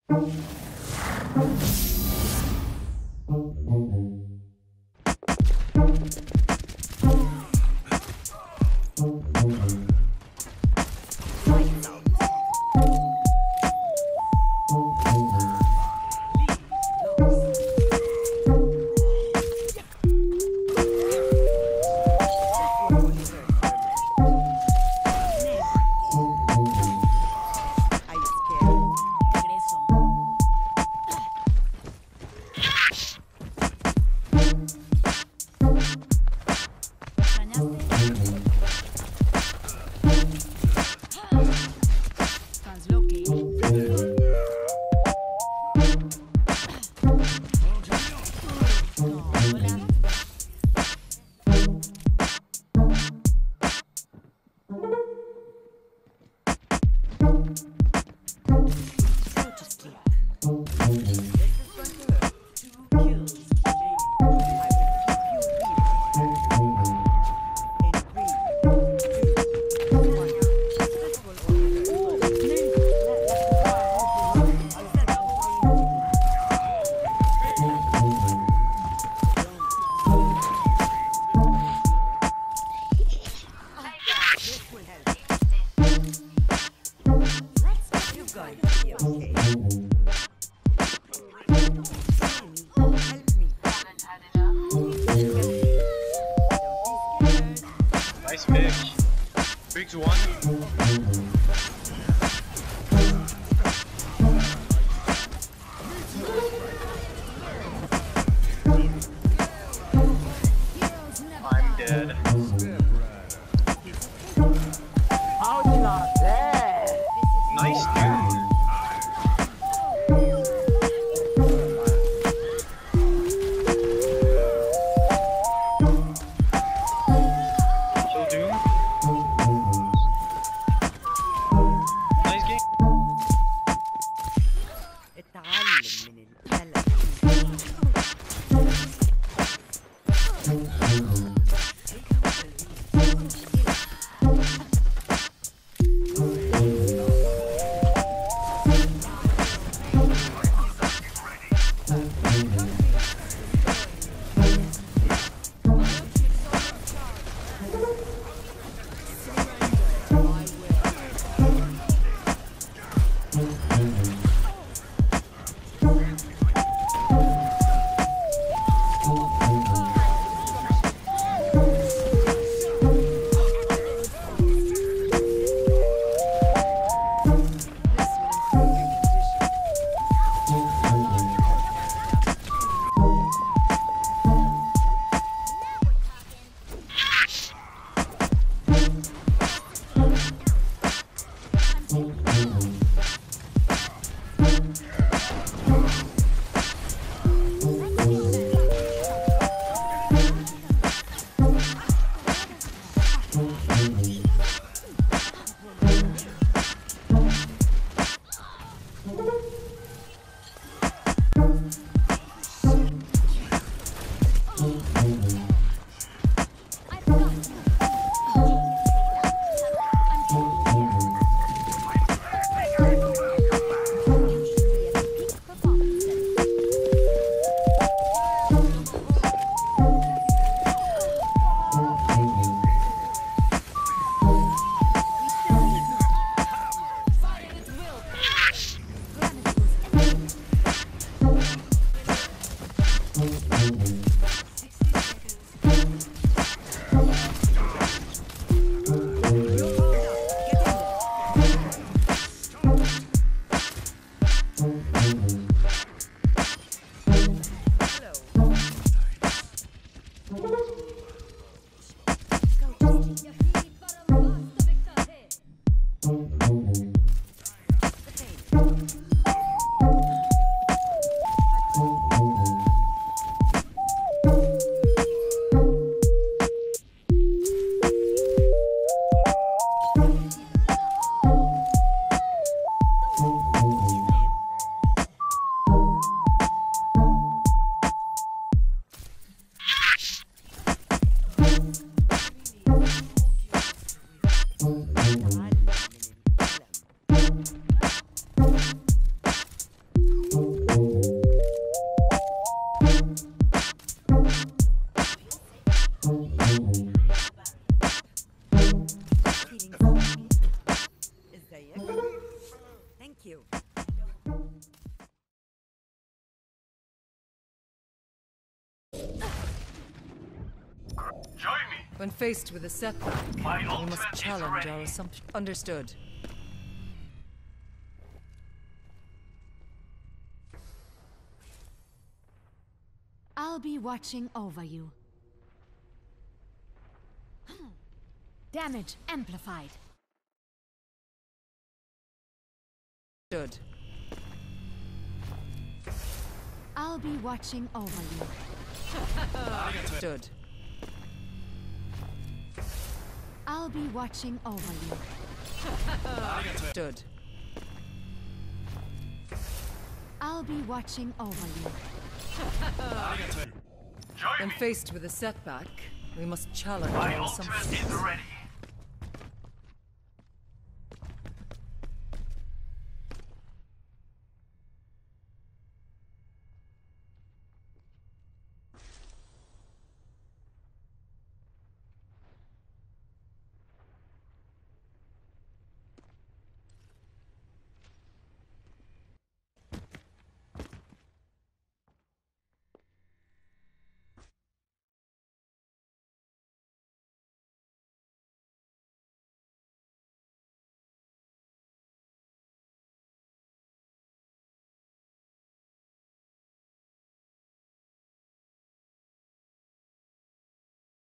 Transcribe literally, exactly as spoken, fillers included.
Nice pick. Three to one. I'm dead. How you not dead? Nice dude. Join me. When faced with a setback, My we ultimate must is challenge ready. our assumption. Understood. I'll be watching over you. Damage amplified. Understood. I'll be watching over you. Understood. I'll be watching over you. Understood. I'll be watching over you. Join When me. faced with a setback, we must challenge My our ultimate assumptions. is ready.